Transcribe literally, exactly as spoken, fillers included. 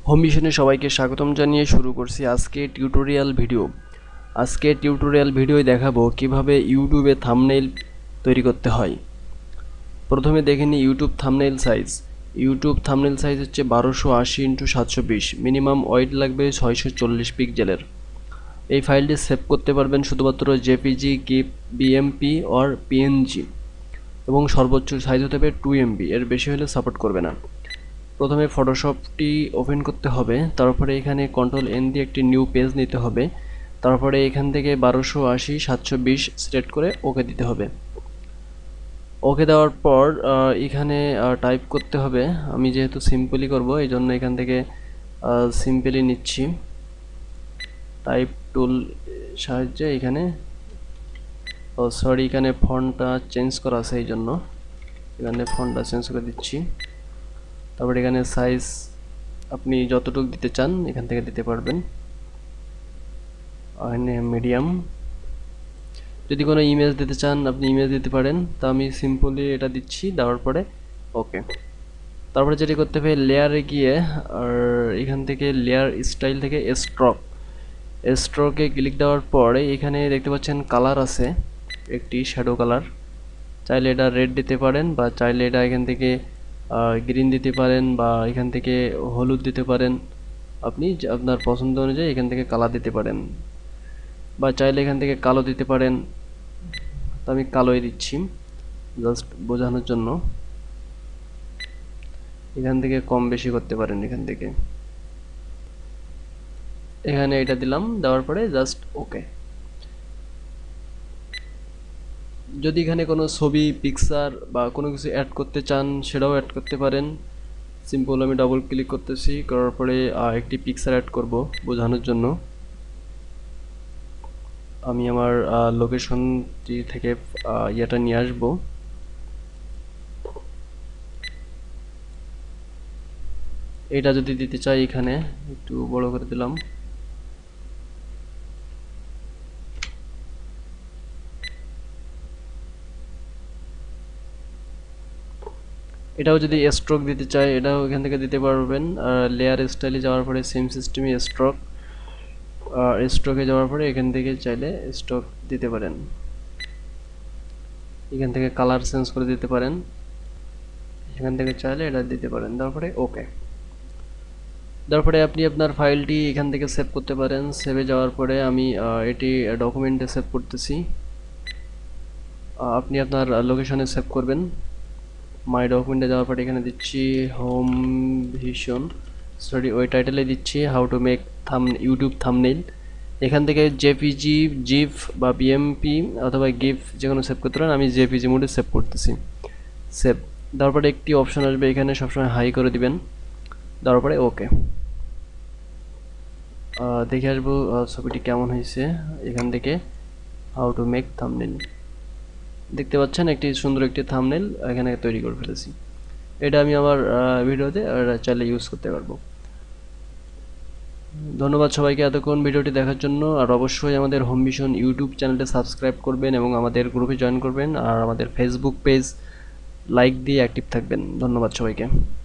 Home মিশনে সবাইকে স্বাগতম জানিয়ে শুরু করছি আজকে টিউটোরিয়াল ভিডিও। আজকে টিউটোরিয়াল ভিডিও দেখাবো কিভাবে ইউটিউবে থাম্বনেইল তৈরি করতে হয়। প্রথমে দেখে নিই YouTube thumbnail size. YouTube thumbnail size হচ্ছে বারোশো আশি ইন্টু সাতশো বিশ, মিনিমাম ওয়েট লাগবে ছয়শো চল্লিশ পিক্সেলের। এই ফাইলটি সেভ করতে পারবেন শুধুমাত্র JPG, GIF, BMP or PNG, এবং সর্বোচ্চ সাইজ হতে হবে টু এমবি, এর বেশি হলে সাপোর্ট করবে না। প্রথমে ফটোশপটি ওপেন করতে হবে, তারপরে এখানে কন্ট্রোল এন দিয়ে একটি নিউ পেজ নিতে হবে, তারপরে এখান থেকে বারোশো আশি সাতশো বিশ সিলেক্ট করে ওকে দিতে হবে। ওকে দেওয়ার পর এখানে টাইপ করতে হবে। আমি যেহেতু সিম্পলি করব এই জন্য এখান থেকে সিম্পলি নিচ্ছি টাইপ টুল সাহায্যে। এখানে ও সরি এখানে ফন্টটা চেঞ্জ করা আছে, এই জন্য এখানে ফন্টটা চেঞ্জ করে দিচ্ছি। তারপরে এখানে সাইজ আপনি যতটুকু দিতে চান এখান থেকে দিতে পারবেন। এখানে মিডিয়াম, যদি কোনো ইমেজ দিতে চান আপনি ইমেজ দিতে পারেন। তা আমি সিম্পলি এটা দিচ্ছি, দেওয়ার পরে ওকে। তারপরে যেটি করতে হবে লেয়ারে গিয়ে আর এখান থেকে লেয়ার স্টাইল থেকে স্ট্রোক স্ট্রোকে ক্লিক দেওয়ার পরে এখানে দেখতে পাচ্ছেন কালার আছে একটি, শ্যাডো কালার। চাইলে এটা রেড দিতে পারেন বা চাইলে এটা এখান থেকে গ্রিন দিতে পারেন বা এখান থেকে হলুদ দিতে পারেন। আপনি আপনার পছন্দ অনুযায়ী এখান থেকে কালার দিতে পারেন, বা চাইলে এখান থেকে কালো দিতে পারেন। তো আমি কালোই দিচ্ছি জাস্ট বোঝানোর জন্য। এখান থেকে কম বেশি করতে পারেন। এখান থেকে এখানে এটা দিলাম, দেওয়ার পরে জাস্ট ওকে। যদি এখানে কোনো ছবি, পিকচার বা কোনো কিছু অ্যাড করতে চান সেটাও অ্যাড করতে পারেন। সিম্পল আমি ডাবল ক্লিক করতেছি, করার পরে একটি পিকচার অ্যাড করব বোঝানোর জন্য। আমি আমার লোকেশনটি থেকে ইয়েটা নিয়ে আসব। এটা যদি দিতে চাই এখানে একটু বড় করে দিলাম। এটাও যদি স্ট্রোক দিতে চাই এটাও এখান থেকে দিতে পারবেন। লেয়ার স্টাইলে যাওয়ার পরে সেম সিস্টেমে স্ট্রোক, স্ট্রোকে যাওয়ার পরে এখান থেকে চাইলে স্ট্রোক দিতে পারেন। এখান থেকে কালার চেঞ্জ করে দিতে পারেন, এখান থেকে চাইলে এটা দিতে পারেন। তারপরে ওকে। তারপরে আপনি আপনার ফাইলটি এখান থেকে সেভ করতে পারেন। সেভে যাওয়ার পরে আমি এটি ডকুমেন্টে সেভ করতেছি। আপনি আপনার লোকেশনে সেভ করবেন। মাই ডকুমেন্টে যাওয়ার পরে এখানে দিচ্ছি হোম ভিশন, সরি ওই টাইটেলে দিচ্ছি how to make thumb YouTube thumbnail. এখান থেকে জেপিজি, জিফ বা বিএমপি অথবা গিফ যে কোনো সেভ করতে পারেন। আমি জেপিজি মোডে সেভ করতেছি। সেভ দেওয়ার পরে একটি অপশন আসবে, এখানে সবসময় হাই করে দিবেন, দেওয়ার পরে ওকে। দেখে আসবো ছবিটি কেমন হয়েছে। এখান থেকে হাউ টু মেক থাম্বনেইল দেখতে পাচ্ছেন, একটি সুন্দর একটি থাম্বনেইল এখানে তৈরি করে ফেলেছি। এটা আমি আমার ভিডিওতে চাইলে ইউজ করতে পারবো। ধন্যবাদ সবাইকে এতক্ষণ ভিডিওটি দেখার জন্য। আর অবশ্যই আমাদের হোম মিশন ইউটিউব চ্যানেলটি সাবস্ক্রাইব করবেন এবং আমাদের গ্রুপে জয়েন করবেন, আর আমাদের ফেসবুক পেজ লাইক দিয়ে অ্যাক্টিভ থাকবেন। ধন্যবাদ সবাইকে।